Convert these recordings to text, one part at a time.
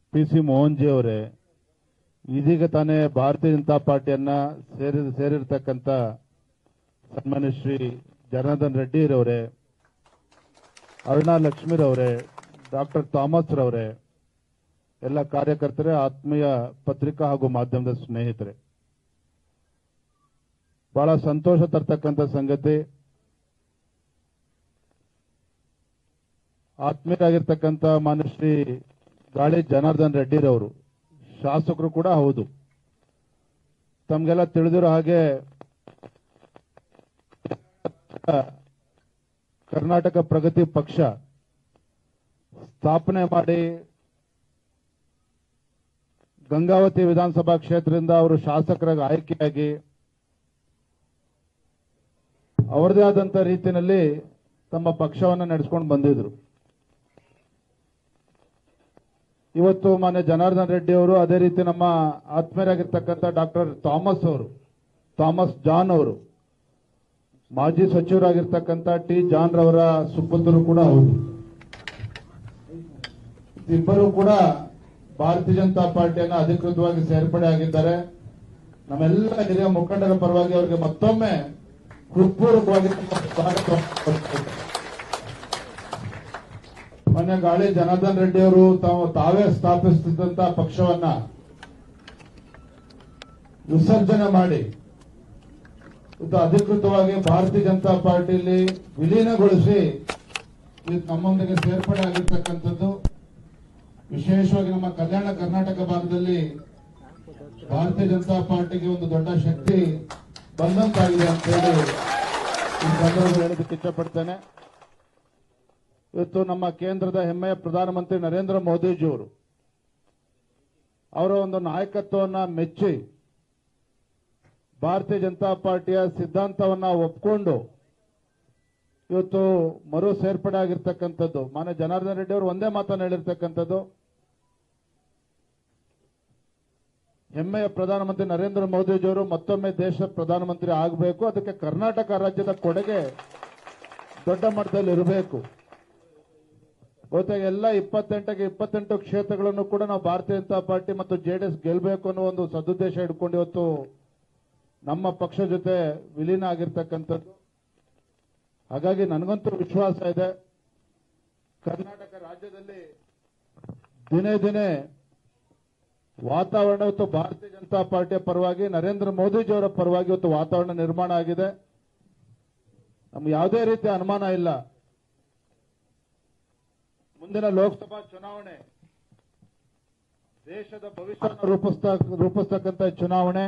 PC Mohan G ಅವರೇ, ಇದೀಗ ತಾನೇ ಭಾರತೀಯ ಜನತಾ ಪಾರ್ಟಿಯನ್ನ ಸೇರಿರ್ತಕ್ಕಂಥ ಸನ್ಮಾನ್ಯ ಶ್ರೀ ಜನಾರ್ದನ್ ರೆಡ್ಡಿ ಅವರೇ, ಅರುಣಾ ಲಕ್ಷ್ಮೀರವರೇ, ಡಾಕ್ಟರ್ ಥಾಮಸ್ ರವರೇ, ಎಲ್ಲ ಕಾರ್ಯಕರ್ತರೇ, ಆತ್ಮೀಯ ಪತ್ರಿಕಾ ಹಾಗೂ ಮಾಧ್ಯಮದ ಸ್ನೇಹಿತರೆ, ಬಹಳ ಸಂತೋಷ ತರ್ತಕ್ಕಂಥ ಸಂಗತಿ, ಆತ್ಮೀಯರಾಗಿರ್ತಕ್ಕಂಥ ಮಾನ್ಯ ಶ್ರೀ ಗಾಳಿ ಜನಾರ್ದನ್ ರೆಡ್ಡಿರವರು ಶಾಸಕರು ಕೂಡ ಹೌದು. ತಮಗೆಲ್ಲ ತಿಳಿದಿರೋ ಹಾಗೆ ಕರ್ನಾಟಕ ಪ್ರಗತಿ ಪಕ್ಷ ಸ್ಥಾಪನೆ ಮಾಡಿ ಗಂಗಾವತಿ ವಿಧಾನಸಭಾ ಕ್ಷೇತ್ರದಿಂದ ಅವರು ಶಾಸಕರಾಗಿ ಆಯ್ಕೆಯಾಗಿ ಅವರದೇ ಆದಂಥ ರೀತಿಯಲ್ಲಿ ತಮ್ಮ ಪಕ್ಷವನ್ನು ನಡೆಸಿಕೊಂಡು ಬಂದಿದ್ರು. ಇವತ್ತು ಮಾನ್ಯ ಜನಾರ್ದನ್ ರೆಡ್ಡಿ ಅವರು, ಅದೇ ರೀತಿ ನಮ್ಮ ಆತ್ಮೀಯರಾಗಿರ್ತಕ್ಕಂಥ ಡಾಕ್ಟರ್ ಥಾಮಸ್ ಜಾನ್ ಅವರು, ಮಾಜಿ ಸಚಿವರಾಗಿರ್ತಕ್ಕಂಥ ಟಿ ಜಾನ್ ರವರ ಸುಪುತ್ರರು ಕೂಡ ಹೌದು. ಇಬ್ಬರು ಕೂಡ ಭಾರತೀಯ ಜನತಾ ಪಾರ್ಟಿಯನ್ನು ಅಧಿಕೃತವಾಗಿ ಸೇರ್ಪಡೆ ಆಗಿದ್ದಾರೆ. ನಮ್ಮೆಲ್ಲ ಹಿರಿಯ ಮುಖಂಡರ ಪರವಾಗಿ ಅವರಿಗೆ ಮತ್ತೊಮ್ಮೆ ಹೃತ್ಪೂರ್ವಕವಾಗಿ ಸ್ವಾಗತ. ಮೊನ್ನೆ ಗಾಳಿ ಜನಾರ್ದನ್ ರೆಡ್ಡಿ ಅವರು ತಾವೇ ಸ್ಥಾಪಿಸುತ್ತಿದ್ದಂತಹ ಪಕ್ಷವನ್ನ ವಿಸರ್ಜನೆ ಮಾಡಿ ಅಧಿಕೃತವಾಗಿ ಭಾರತೀಯ ಜನತಾ ಪಾರ್ಟಿಯಲ್ಲಿ ವಿಲೀನಗೊಳಿಸಿ ನಮ್ಮೊಂದಿಗೆ ಸೇರ್ಪಡೆ ಆಗಿರ್ತಕ್ಕಂಥದ್ದು. ವಿಶೇಷವಾಗಿ ನಮ್ಮ ಕಲ್ಯಾಣ ಕರ್ನಾಟಕ ಭಾಗದಲ್ಲಿ ಭಾರತೀಯ ಜನತಾ ಪಾರ್ಟಿಗೆ ಒಂದು ದೊಡ್ಡ ಶಕ್ತಿ ಬಂದಂತಾಗಿದೆ ಅಂತ ಹೇಳಿ ಈ ಸಂದರ್ಭದಲ್ಲಿ ಹೇಳೋದಕ್ಕೆ ಇಷ್ಟಪಡ್ತೇನೆ. ಇವತ್ತು ನಮ್ಮ ಕೇಂದ್ರದ ಹೆಮ್ಮೆಯ ಪ್ರಧಾನಮಂತ್ರಿ ನರೇಂದ್ರ ಮೋದಿಜಿಯವರು ಅವರ ಒಂದು ನಾಯಕತ್ವವನ್ನ ಮೆಚ್ಚಿ ಭಾರತೀಯ ಜನತಾ ಪಾರ್ಟಿಯ ಸಿದ್ಧಾಂತವನ್ನ ಒಪ್ಪಿಕೊಂಡು ಇವತ್ತು ಮರು ಸೇರ್ಪಡೆ ಆಗಿರ್ತಕ್ಕಂಥದ್ದು. ಮಾನ್ಯ ಜನಾರ್ದನ್ ರೆಡ್ಡಿ ಅವರು ಒಂದೇ ಮಾತನ್ನು ಹೇಳಿರ್ತಕ್ಕಂಥದ್ದು, ಹೆಮ್ಮೆಯ ಪ್ರಧಾನಮಂತ್ರಿ ನರೇಂದ್ರ ಮೋದಿಜಿಯವರು ಮತ್ತೊಮ್ಮೆ ದೇಶದ ಪ್ರಧಾನಮಂತ್ರಿ ಆಗಬೇಕು, ಅದಕ್ಕೆ ಕರ್ನಾಟಕ ರಾಜ್ಯದ ಕೊಡುಗೆ ದೊಡ್ಡ ಮಟ್ಟದಲ್ಲಿ ಇರಬೇಕು. ಬಹುತೇಕ ಎಲ್ಲ 28 ಕ್ಷೇತ್ರಗಳನ್ನು ಕೂಡ ನಾವು ಭಾರತೀಯ ಜನತಾ ಪಾರ್ಟಿ ಮತ್ತು ಜೆಡಿಎಸ್ ಗೆಲ್ಲಬೇಕು ಅನ್ನೋ ಒಂದು ಸದುದ್ದೇಶ ಇಟ್ಕೊಂಡು ಇವತ್ತು ನಮ್ಮ ಪಕ್ಷ ಜೊತೆ ವಿಲೀನ ಆಗಿರ್ತಕ್ಕಂಥದ್ದು. ಹಾಗಾಗಿ ನನಗಂತೂ ವಿಶ್ವಾಸ ಇದೆ, ಕರ್ನಾಟಕ ರಾಜ್ಯದಲ್ಲಿ ದಿನೇ ದಿನೇ ವಾತಾವರಣ ಇವತ್ತು ಭಾರತೀಯ ಜನತಾ ಪಾರ್ಟಿಯ ಪರವಾಗಿ, ನರೇಂದ್ರ ಮೋದಿಜಿಯವರ ಪರವಾಗಿ ಇವತ್ತು ವಾತಾವರಣ ನಿರ್ಮಾಣ ಆಗಿದೆ. ನಮ್ಗೆ ಯಾವುದೇ ರೀತಿಯ ಅನುಮಾನ ಇಲ್ಲ, ಮುಂದಿನ ಲೋಕಸಭಾ ಚುನಾವಣೆ ದೇಶದ ಭವಿಷ್ಯವನ್ನು ರೂಪಿಸ್ತಕ್ಕಂಥ ಚುನಾವಣೆ,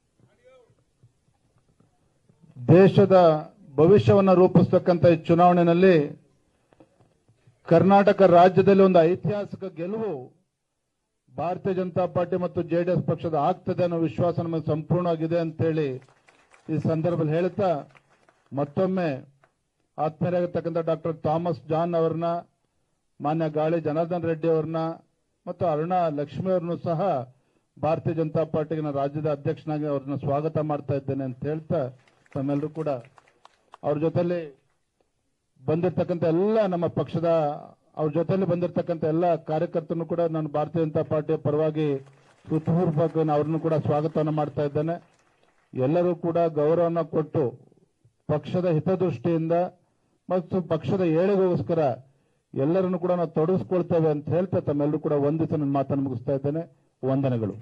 ದೇಶದ ಭವಿಷ್ಯವನ್ನು ರೂಪಿಸ್ತಕ್ಕಂಥ ಚುನಾವಣೆಯಲ್ಲಿ ಕರ್ನಾಟಕ ರಾಜ್ಯದಲ್ಲಿ ಒಂದು ಐತಿಹಾಸಿಕ ಗೆಲುವು ಭಾರತೀಯ ಜನತಾ ಪಾರ್ಟಿ ಮತ್ತು ಜೆಡಿಎಸ್ ಪಕ್ಷದ ಆಗ್ತದೆ ಅನ್ನೋ ವಿಶ್ವಾಸ ನಮಗೆ ಸಂಪೂರ್ಣವಾಗಿದೆ ಅಂತೇಳಿ ಈ ಸಂದರ್ಭದಲ್ಲಿ ಹೇಳ್ತಾ, ಮತ್ತೊಮ್ಮೆ ಆತ್ಮೀಯರಾಗಿರ್ತಕ್ಕಂಥ ಡಾಕ್ಟರ್ ಥಾಮಸ್ ಜಾನ್ ಅವರನ್ನ, ಮಾನ್ಯ ಗಾಳಿ ಜನಾರ್ದನ್ ರೆಡ್ಡಿ ಅವರನ್ನ ಮತ್ತು ಅರುಣಾ ಲಕ್ಷ್ಮಿ ಅವರನ್ನು ಸಹ ಭಾರತೀಯ ಜನತಾ ಪಾರ್ಟಿಗೆ ನಾನು ರಾಜ್ಯದ ಅಧ್ಯಕ್ಷನಾಗಿ ಅವ್ರನ್ನ ಸ್ವಾಗತ ಮಾಡ್ತಾ ಇದ್ದೇನೆ ಅಂತ ಹೇಳ್ತಾ, ತಮ್ಮೆಲ್ಲರೂ ಕೂಡ ಅವ್ರ ಜೊತೆಲಿ ಬಂದಿರತಕ್ಕಂಥ ಎಲ್ಲ ನಮ್ಮ ಪಕ್ಷದ ಅವ್ರ ಜೊತೆಲಿ ಬಂದಿರತಕ್ಕಂಥ ಎಲ್ಲ ಕಾರ್ಯಕರ್ತರನ್ನು ಕೂಡ ನಾನು ಭಾರತೀಯ ಜನತಾ ಪಾರ್ಟಿಯ ಪರವಾಗಿ ಹೃತ್ಪೂರ್ವಕ ಅವ್ರನ್ನು ಕೂಡ ಸ್ವಾಗತವನ್ನು ಮಾಡ್ತಾ ಇದ್ದೇನೆ. ಎಲ್ಲರೂ ಕೂಡ ಗೌರವವನ್ನು ಕೊಟ್ಟು ಪಕ್ಷದ ಹಿತದೃಷ್ಟಿಯಿಂದ ಮತ್ತು ಪಕ್ಷದ ಏಳಿಗೆಗೋಸ್ಕರ ಎಲ್ಲರನ್ನು ಕೂಡ ನಾವು ತೊಡಗಿಸ್ಕೊಳ್ತೇವೆ ಅಂತ ಹೇಳ್ತಾ ತಮ್ಮೆಲ್ಲರೂ ಕೂಡ ವಂದಿಸಿ ನನ್ನ ಮಾತನ್ನು ಮುಗಿಸ್ತಾ ಇದ್ದೇನೆ. ವಂದನೆಗಳು.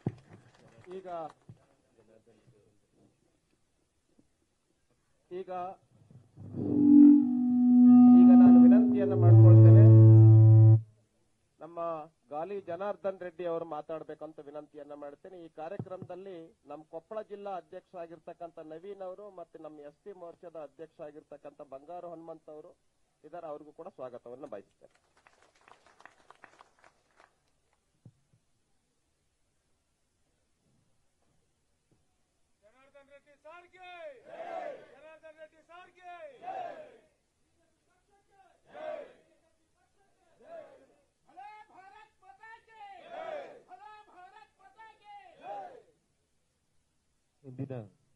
ಈಗ ನಾನು ವಿನಂತಿಯನ್ನು ಮಾಡ್ಕೊಳ್ತೇನೆ, ನಮ್ಮ ಗಾಲಿ ಜನಾರ್ದನ್ ರೆಡ್ಡಿ ಅವರು ಮಾತಾಡಬೇಕಂತ ವಿನಂತಿಯನ್ನ ಮಾಡ್ತೇನೆ. ಈ ಕಾರ್ಯಕ್ರಮದಲ್ಲಿ ನಮ್ಮ ಕೊಪ್ಪಳ ಜಿಲ್ಲಾ ಅಧ್ಯಕ್ಷ ಆಗಿರ್ತಕ್ಕಂಥ ನವೀನ್ ಅವರು ಮತ್ತು ನಮ್ಮ ಎಸ್ಟಿ ಮೋರ್ಚಾದ ಅಧ್ಯಕ್ಷ ಆಗಿರ್ತಕ್ಕಂಥ ಬಂಗಾರು ಹನುಮಂತ್ ಅವರು ಇದ್ದಾರೆ, ಅವ್ರಿಗೂ ಕೂಡ ಸ್ವಾಗತವನ್ನು ಬಯಸುತ್ತೇನೆ. ಜನಾರ್ದನ್ ರೆಡ್ಡಿ ಸಾರ್ಗೆ, ಜನಾರ್ದನ್ ರೆಡ್ಡಿ ಸಾರ್ಗೆ, ಭಲೇ ಭಾರತ್ ಮಾತಾ ಕಿ, ಭಲೇ ಭಾರತ್ ಮಾತಾ ಕಿ. ಇಂದಿನ